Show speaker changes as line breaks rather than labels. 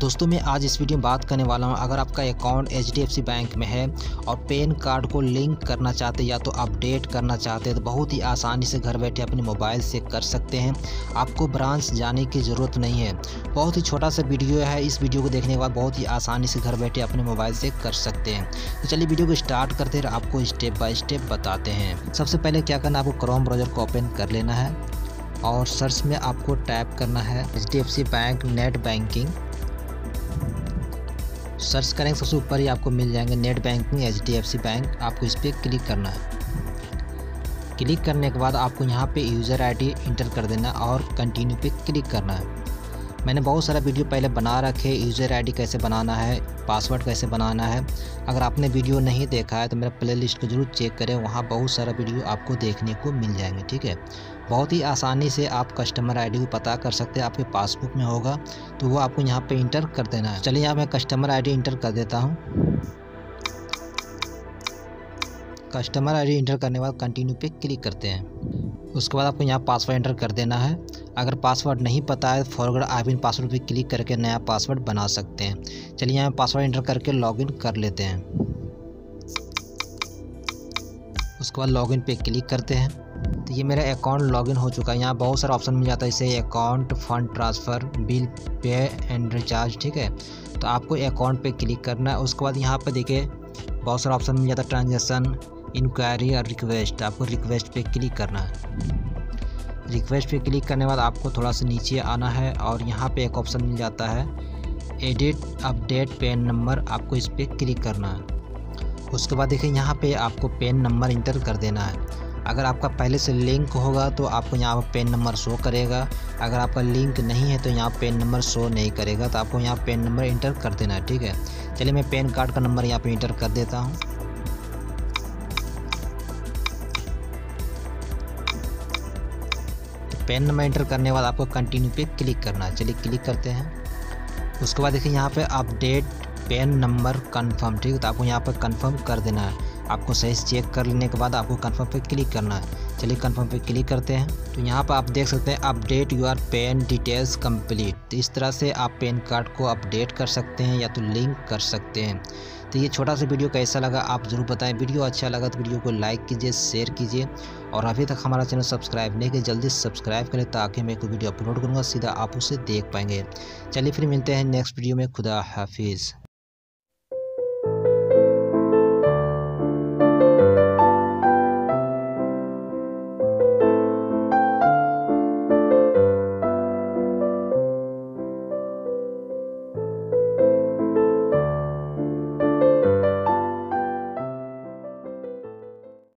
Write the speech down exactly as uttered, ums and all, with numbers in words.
दोस्तों मैं आज इस वीडियो में बात करने वाला हूं, अगर आपका account H D F C bank में है और पैन कार्ड को लिंक करना चाहते या तो अपडेट करना चाहते हैं तो बहुत ही आसानी से घर बैठे अपने मोबाइल से कर सकते हैं। आपको ब्रांच जाने की ज़रूरत नहीं है। बहुत ही छोटा सा वीडियो है। इस वीडियो को देखने के बाद बहुत ही आसानी से घर बैठे अपने मोबाइल से कर सकते हैं। तो चलिए वीडियो को स्टार्ट करते हैं, आपको स्टेप बाय स्टेप बताते हैं। सबसे पहले क्या करना है, आपको क्रोम ब्राउज़र को ओपन कर लेना है और सर्च में आपको टाइप करना है H D F C bank net banking. Search करेंगे सबसे ऊपर ही आपको मिल जाएंगे net banking H D F C bank. आपको इस पर क्लिक करना है। क्लिक करने के बाद आपको यहाँ पे यूज़र आईडी इंटर कर देना और कंटिन्यू पे क्लिक करना है। मैंने बहुत सारा वीडियो पहले बना रखे, यूज़र आईडी कैसे बनाना है, पासवर्ड कैसे बनाना है। अगर आपने वीडियो नहीं देखा है तो मेरा प्लेलिस्ट को जरूर चेक करें, वहाँ बहुत सारा वीडियो आपको देखने को मिल जाएंगे। ठीक है, बहुत ही आसानी से आप कस्टमर आईडी को पता कर सकते हैं। आपके पासबुक में होगा तो वो आपको यहाँ पे इंटर कर देना है। चलिए यहाँ मैं कस्टमर आईडी इंटर कर देता हूँ। कस्टमर आईडी इंटर करने के बाद कंटिन्यू पे क्लिक करते हैं। उसके बाद आपको यहाँ पासवर्ड एंटर कर देना है। अगर पासवर्ड नहीं पता है फॉरवर्ड आईबिन पासवर्ड पे क्लिक करके नया पासवर्ड बना सकते हैं। चलिए यहाँ पासवर्ड एंटर करके लॉगिन कर लेते हैं। उसके बाद लॉगिन पे क्लिक करते हैं तो ये मेरा अकाउंट लॉगिन हो चुका है। यहाँ बहुत सारा ऑप्शन मिल जाता है, जैसे account, fund transfer, bill pay and recharge. ठीक है, तो आपको अकाउंट पे क्लिक करना है। उसके बाद यहाँ पे देखिए बहुत सारा ऑप्शन मिल जाता है, ट्रांजेक्शन, इंक्वायरी और रिक्वेस्ट। आपको रिक्वेस्ट पे क्लिक करना है। रिक्वेस्ट पे क्लिक करने के बाद आपको थोड़ा सा नीचे आना है और यहाँ पे एक ऑप्शन मिल जाता है एडिट अपडेट पैन नंबर। आपको इस पर क्लिक करना है। उसके बाद देखिए यहाँ पे आपको पैन नंबर इंटर कर देना है। अगर आपका पहले से लिंक होगा तो आपको यहाँ पर पैन नंबर शो करेगा। अगर आपका लिंक नहीं है तो यहाँ पैन नंबर शो नहीं करेगा, तो आपको यहाँ पैन नंबर इंटर कर देना है। ठीक है, चलिए मैं पैन कार्ड का नंबर यहाँ पे इंटर कर देता हूँ। पैन नंबर इंटर करने के बाद आपको कंटिन्यू पे क्लिक करना है। चलिए क्लिक करते हैं। उसके बाद देखिए यहाँ पे अपडेट पैन नंबर कंफर्म। ठीक है, तो आपको यहाँ पर कंफर्म कर देना है। आपको सही से चेक कर लेने के बाद आपको कंफर्म पे क्लिक करना है। चलिए कंफर्म पे क्लिक करते हैं तो यहाँ पर आप देख सकते हैं update your PAN details complete. तो इस तरह से आप पैन कार्ड को अपडेट कर सकते हैं या तो लिंक कर सकते हैं। तो ये छोटा सा वीडियो कैसा लगा आप ज़रूर बताएं। वीडियो अच्छा लगा तो वीडियो को लाइक कीजिए, शेयर कीजिए और अभी तक हमारा चैनल सब्सक्राइब नहीं किया जल्दी सब्सक्राइब करें ताकि मैं कोई वीडियो अपलोड करूँगा सीधा आप उसे देख पाएंगे। चलिए फिर मिलते हैं नेक्स्ट वीडियो में। खुदा हाफिज़।